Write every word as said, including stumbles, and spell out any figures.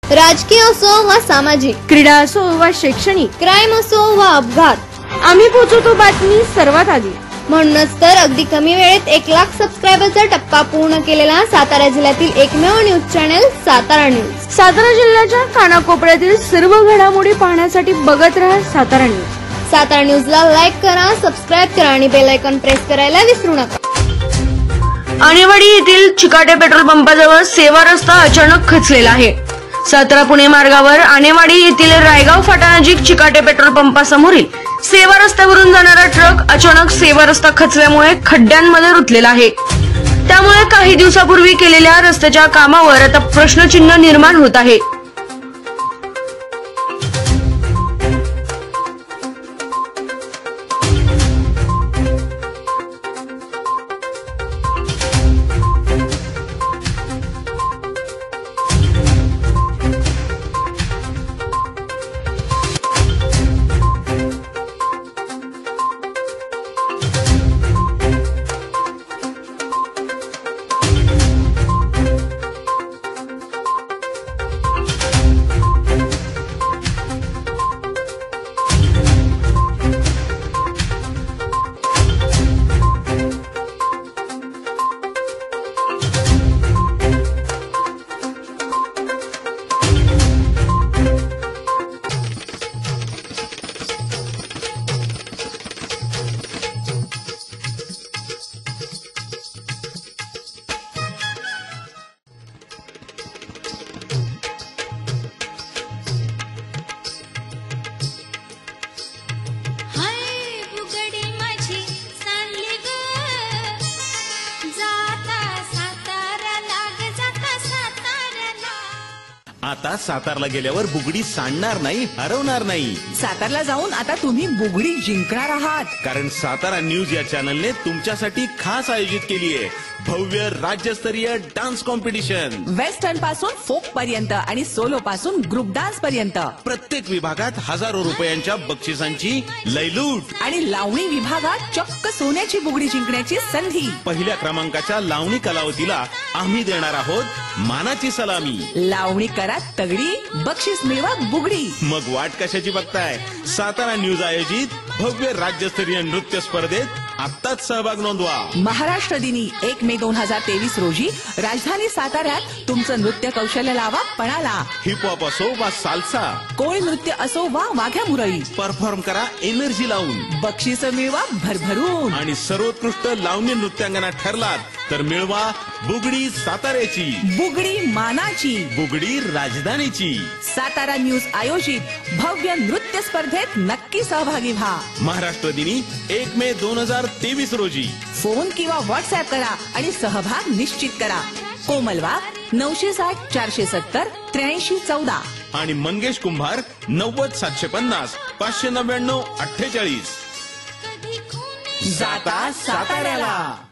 राजकीय असो वा सामाजिक, क्रीडा असो वा शैक्षणिक, क्राईम असो वा अपघात, आम्ही पोहोचवतो बातमी सर्वात आधी। म्हणूनच तर अगदी कमी वेळेत एक लाख सबस्क्रायबरचा टप्पा पूर्ण केलेला सातारा जिल्ह्यातील एकमेव news channel Satara news. Satara जिल्ह्याच्या कानाकोपऱ्यातील सर्व घडामोडी पाहण्यासाठी बघत रहा सातारा न्यूज। सातारा न्यूजला लाईक करा, सबस्क्राईब करा आणि बेल आयकॉन प्रेस करायला विसरू नका। आणेवाडी येथील चिकाटे पेट्रोल पंपाजवळ सेवा रस्ता अचानक खचलेला आहे। सातारा पुणे मार्गावर आणेवाडी येथील रायगाव फाटानजीक चिकाटे पेट्रोल पंपासमोरील सेवा रस्त्यावरून जाणारा ट्रक अचानक सेवा रस्ता खचल्यामुळे खड्ड्यांमध्ये रुतलेला आहे। त्यामुळे काही दिवसापूर्वी केलेल्या रस्त्याच्या कामावर आता प्रश्नचिन्ह निर्माण होत आहे। आता सातारला गेल्यावर बुगडी सांडणार नाही, हरवणार नाही। सातारला जाऊन आता तुम्ही बुगडी जिंकणार आहात, कारण सातारा न्यूज या चॅनलने तुमच्यासाठी खास आयोजित केली आहे भव्य राज्यस्तरीय डान्स कॉम्पिटिशन। वेस्टर्न पासून फोक पर्यंत आणि सोलो पासून ग्रुप डान्स पर्यंत प्रत्येक विभागात हजारो रुपयांच्या बक्षिसांची लयलूट आणि लावणी विभागात चक्क सोन्याची बुगडी जिंकण्याची संधी। पहिल्या क्रमांकाच्या लावणी कलावतीला आम्ही देणार आहोत मानाची सलामी। लावणी करा तगडी, बक्षीस मिळवा बुगडी। मग वाट कशाची बघताय? सातारा न्यूज आयोजित भव्य राज्यस्तरीय नृत्य स्पर्धेत आत्ताच सहभाग नोंदवा। महाराष्ट्र दिनी एक मे दोन हजार तेवीस रोजी राजधानी साताऱ्यात तुमचं नृत्य कौशल्य लावा पणाला। हिप हॉप असो वा साल्सा, कोळी नृत्य असो वा वाघ्या मुरळी, परफॉर्म करा एनर्जी लावून, बक्षीस मिळवा भरभरून। आणि सर्वोत्कृष्ट लावणी नृत्यांगना ठरलात तर मिळवा बुगडी साताऱ्याची, बुगडी मानाची, बुगडी राजधानीची। सातारा न्यूज आयोजित भव्य नृत्य स्पर्धेत नक्की सहभागी व्हा। महाराष्ट्र दिनी एक मे दोन हजार तेवीस रोजी फोन किंवा व्हॉट्सअप करा आणि सहभाग निश्चित करा। कोमल वाघ नऊशे साठ चारशे सत्तर त्र्याऐंशी चौदा आणि मंगेश कुंभार नव्वद सातशे पन्नास पाचशे नव्याण्णव अठ्ठेचाळीस। जाता साताऱ्याला।